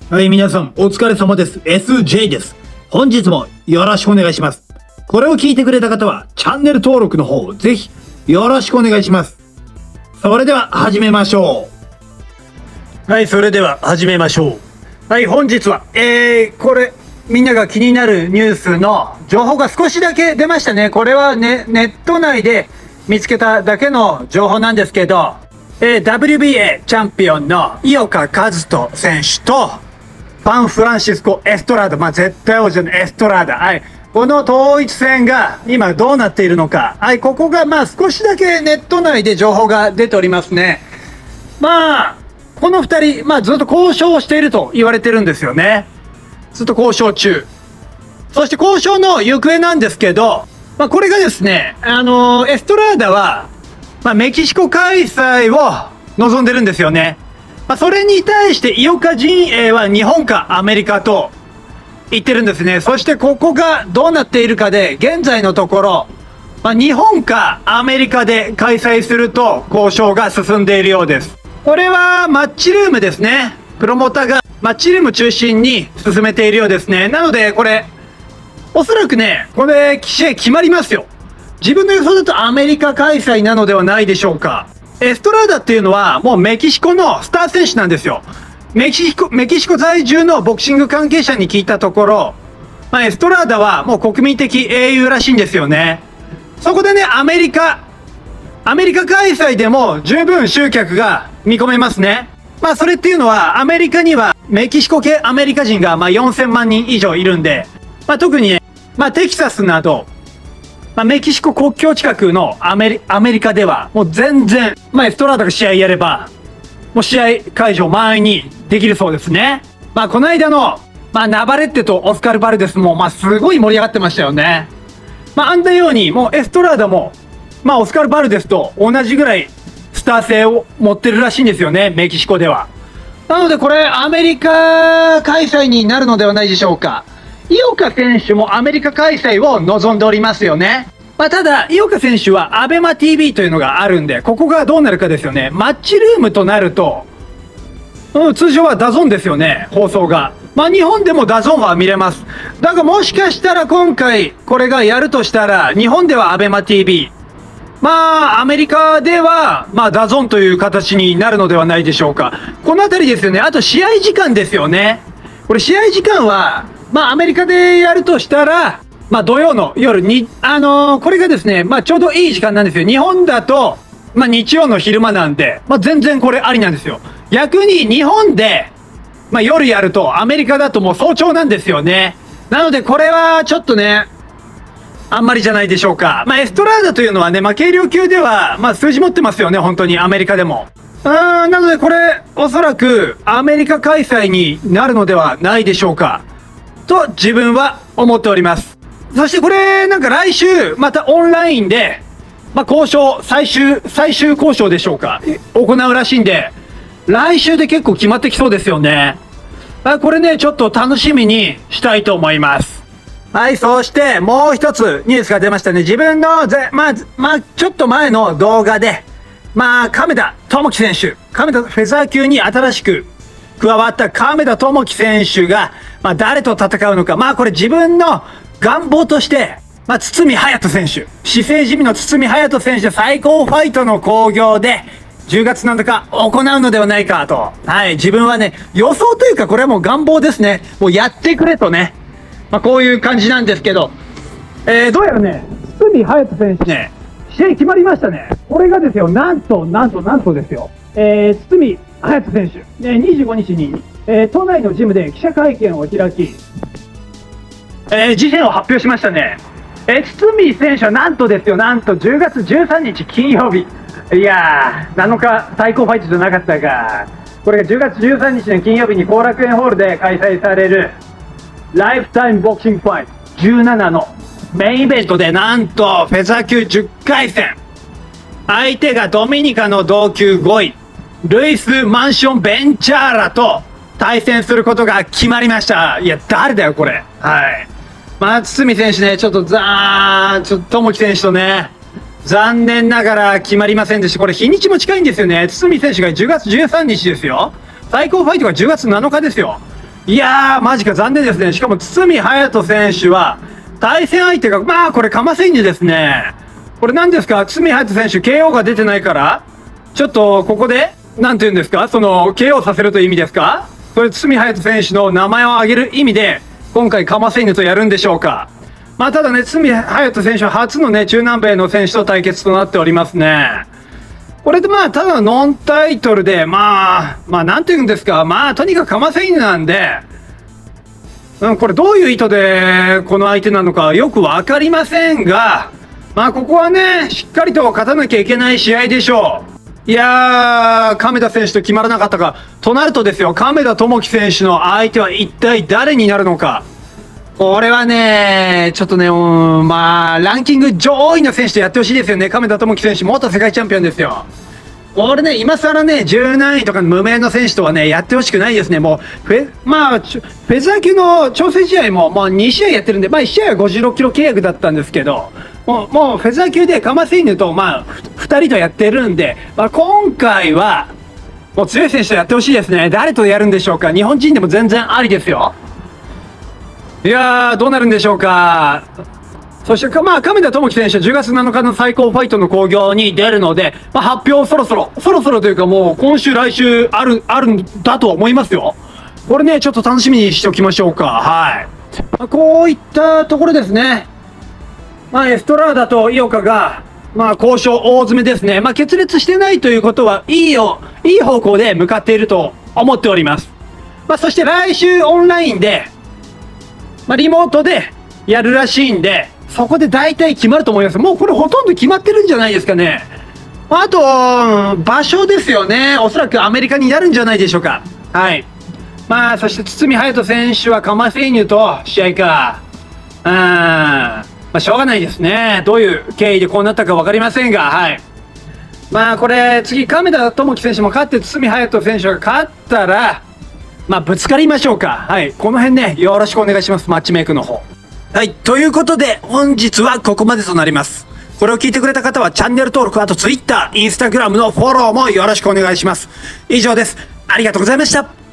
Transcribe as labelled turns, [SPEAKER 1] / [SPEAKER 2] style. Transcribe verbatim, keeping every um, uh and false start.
[SPEAKER 1] はい、皆さん、お疲れ様です。エスジェー です。本日もよろしくお願いします。これを聞いてくれた方は、チャンネル登録の方、ぜひ、よろしくお願いします。それでは、始めましょう。はい、それでは、始めましょう。はい、本日は、えー、これ、みんなが気になるニュースの情報が少しだけ出ましたね。これはね、ネット内で見つけただけの情報なんですけど、えー、ダブリュービーエー チャンピオンの井岡一翔選手と、ファン・フランシスコ・エストラーダ、まあ、絶対王者のエストラーダ。はい。この統一戦が今どうなっているのか。はい。ここが、まあ、少しだけネット内で情報が出ておりますね。まあ、この二人、まあ、ずっと交渉していると言われてるんですよね。ずっと交渉中。そして交渉の行方なんですけど、まあ、これがですね、あのー、エストラーダは、まあ、メキシコ開催を望んでるんですよね。まあ、それに対して井岡陣営は日本かアメリカと言ってるんですね。そしてここがどうなっているかで、現在のところ、まあ、日本かアメリカで開催すると交渉が進んでいるようです。これはマッチルームですね。プロモーターがマッチルーム中心に進めているようですね。なのでこれ、おそらくね、これ試合決まりますよ。自分の予想だとアメリカ開催なのではないでしょうか。エストラーダっていうのはもうメキシコのスター選手なんですよ。メキシコ、メキシコ在住のボクシング関係者に聞いたところ、まあ、エストラーダはもう国民的英雄らしいんですよね。そこでね、アメリカ、アメリカ開催でも十分集客が見込めますね。まあそれっていうのはアメリカにはメキシコ系アメリカ人がまあよんせんまんにん以上いるんで、まあ特にね、まあテキサスなど、まあ、メキシコ国境近くのアメリ、アメリカでは、もう全然、まあ、エストラーダが試合やれば、もう試合会場満員にできるそうですね。まあ、この間の、まあ、ナバレッテとオスカル・バルデスも、まあ、すごい盛り上がってましたよね。まあ、あんなように、もうエストラーダも、まあ、オスカル・バルデスと同じぐらいスター性を持ってるらしいんですよね、メキシコでは。なので、これ、アメリカ開催になるのではないでしょうか。井岡選手もアメリカ開催を望んでおりますよね。まあ、ただ、井岡選手はアベマ ティーブイ というのがあるんで、ここがどうなるかですよね。マッチルームとなると、うん、通常はダゾンですよね、放送が。まあ、日本でもダゾンは見れます。だがもしかしたら今回、これがやるとしたら、日本ではアベマ ティーブイ。まあ、アメリカでは、まあ、ダゾンという形になるのではないでしょうか。このあたりですよね。あと、試合時間ですよね。これ、試合時間は、まあ、アメリカでやるとしたら、まあ、土曜の夜に、あのー、これがですね、まあ、ちょうどいい時間なんですよ。日本だと、まあ、日曜の昼間なんで、まあ、全然これありなんですよ。逆に日本で、まあ、夜やると、アメリカだともう早朝なんですよね。なので、これはちょっとね、あんまりじゃないでしょうか。まあ、エストラーダというのはね、まあ、軽量級では、まあ、数字持ってますよね、本当に、アメリカでも。あー、なので、これ、おそらく、アメリカ開催になるのではないでしょうか。と自分は思っております。そしてこれなんか来週またオンラインで、まあ、交渉最終最終交渉でしょうか行うらしいんで、来週で結構決まってきそうですよね。あ、これねちょっと楽しみにしたいと思います。はい、そしてもう一つニュースが出ましたね。自分のぜまあまあちょっと前の動画で、まあ亀田智樹選手、亀田フェザー級に新しく加わった亀田智樹選手が、まあ、誰と戦うのか。まあ、これ自分の願望として、まあ、堤隼人選手。姿勢地味の堤隼人選手最高ファイトの興行で、じゅうがつなんとか行うのではないかと。はい、自分はね、予想というかこれはもう願望ですね。もうやってくれとね。まあ、こういう感じなんですけど、えー、どうやらね、堤隼人選手ね、試合決まりましたね。これがですよ、なんと、なんと、なんとですよ。えー、堤隼人選手、ね、にじゅうごにちに、えー、都内のジムで記者会見を開き、えー、事件を発表しましたね。えー、堤選手はなんとですよ、なんとじゅうがつじゅうさんにち金曜日、いやー、なのか最高ファイトじゃなかったが、これがじゅうがつじゅうさんにちの金曜日に後楽園ホールで開催される、ライフタイムボクシングファイトじゅうななのメインイベントで、なんとフェザー級じゅっかいせん、相手がドミニカの同級ごい、ルイス・マンション・ベンチャーラと対戦することが決まりました。いや、誰だよ、これ。はい。まあ、堤選手ね、ちょっとざー、ちょっと、智樹選手とね、残念ながら決まりませんでした。これ、日にちも近いんですよね。堤選手がじゅうがつじゅうさんにちですよ。最高ファイトがじゅうがつなのかですよ。 いやー、マジか、残念ですね。しかも、堤隼人選手は、対戦相手が、まあ、これ、カマセイヌですね。これ何ですか？堤隼人選手、ケーオー が出てないから、ちょっと、ここで、なんて言うんですか？その、ケーオー させるという意味ですか？それ、堤隼人選手の名前を挙げる意味で、今回、カマセイヌとやるんでしょうか？まあ、ただね、堤隼人選手は初のね、中南米の選手と対決となっておりますね。これでまあ、ただのノンタイトルで、まあ、まあ、なんて言うんですか、まあ、とにかくカマセイヌなんで、うん、これどういう意図で、この相手なのかよくわかりませんが、まあ、ここはね、しっかりと勝たなきゃいけない試合でしょう。いやー、亀田選手と決まらなかったか。となるとですよ、亀田智樹選手の相手は一体誰になるのか。これはね、ちょっとね、うん、まあ、ランキング上位の選手とやってほしいですよね。亀田智樹選手、元世界チャンピオンですよ。俺ね、今更ね、じゅうなんいとかの無名の選手とはね、やってほしくないですね。もう、フェ、まあ、フェザー級の調整試合も、もうに試合やってるんで、まあいち試合はごじゅうろっキロ契約だったんですけど、もう、もうフェザー級でカマセイヌと、まあ、ふたりとやってるんで、まあ今回は、もう強い選手とやってほしいですね。誰とやるんでしょうか？日本人でも全然ありですよ。いやー、どうなるんでしょうか。そして、まあ、亀田智樹選手はじゅうがつなのかの最高ファイトの興行に出るので、まあ、発表そろそろ、そろそろというかもう、今週、来週、ある、あるんだと思いますよ。これね、ちょっと楽しみにしておきましょうか。はい。まあ、こういったところですね。まあ、エストラーダと井岡が、まあ、交渉大詰めですね。まあ、決裂してないということは、いいよ、いい方向で向かっていると思っております。まあ、そして来週オンラインで、まあ、リモートでやるらしいんで、そこで大体決まると思います。もうこれほとんど決まってるんじゃないですかね。あと、場所ですよね。おそらくアメリカになるんじゃないでしょうか。はい。まあ、そして堤隼人選手はカマセイヌと試合か。うん。まあ、しょうがないですね。どういう経緯でこうなったかわかりませんが、はい。まあ、これ、次、亀田智樹選手も勝って、堤隼人選手が勝ったら、まあ、ぶつかりましょうか。はい。この辺ね、よろしくお願いします。マッチメイクの方。はい。ということで、本日はここまでとなります。これを聞いてくれた方はチャンネル登録、あと Twitter、Instagram のフォローもよろしくお願いします。以上です。ありがとうございました。